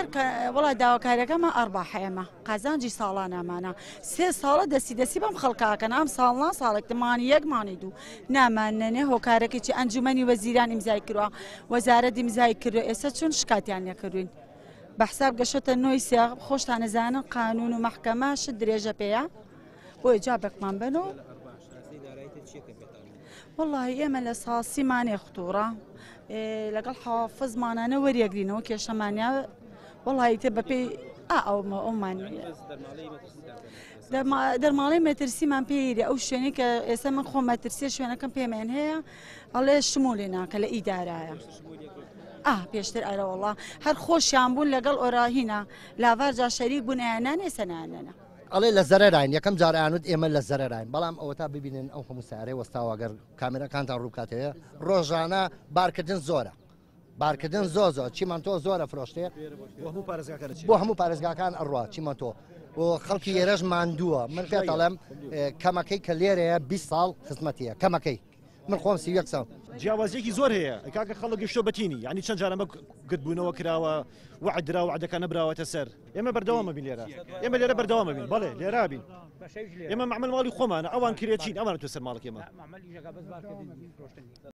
هەر وڵای داواکاریەکەمە ئەڕباحەیەمە قازانجی ساڵانەمانە 3 ساڵە دەسی بەم خەڵکاکەن ئەم ساڵنا ساڵێکتمانی یەکمانی دوو نامانەنێ هۆکارەکەی ئەنجومەنی وەزیران ئیمزای کردووە وەزارەت ئیمزای کردو ئێستا چون شکاتیان لێکردوین بە حساب گەشتە نۆی سێ خۆشتان نەزانن قانون و مەحکەمە شت درێژە پێەیە بۆ ئێجابێکمان بن و والله ئێمە لە ساسیمانێ خوتوڕە لەگەڵ حافزمانانە وەریەگرینەوە کێشەمانیا وڵی تێ بەپێی ئەومان دەرماڵی مەترسیمان پێیرە ئەو شوێنی کە ئێستا من خۆ مەترسی شوێنەکەم پێمان هەیە ئەڵێ شمولی ناکە لە ئیدارایە پێشتر ئەرەوەڵا هەر خۆشیان بوون لەگەڵ ئۆراهینە لاڤارجا شەریک بوون ئەیانانێ سەنانەنە ئەڵێ لە زەرەراین یەکەم جارانوت ئێمە لە زەرەراین بەڵام ئەوە تا ببینن ئەو هەموو سارەی وەستاوەگەر کامێرەکانتان ڕووکاتەیە ڕۆژانە بارکردن زۆرە بارکردن زۆ چیمان تۆ زۆرە فرۆشتێ بۆ هەموو پارێزگاکان ئەڕوا چیمان تۆ و خەڵکی ئێرەش ماندووە من پێ دەڵێم کەمەکەی کە لێرەیە 20 ساڵ خزمەتیە کەمەکەی من خۆم سی یەک ساڵ جیاوازیەکی زۆر هەیە کاکە خەڵک گەشتۆ بەتینی یعنی چەند جارەمە گرتبوونەوە کراوە وعدرا وعدەکە نەبراوەتە سەر ئێمە بەردەوامە بین لێرە ئێمە لێرە بەردەوامە بین بەڵێ لێرا بین ئێمە معمەل ماڵی خۆمانە ئەوان کرێچین ئەوان تو سەر ماڵک ئێمە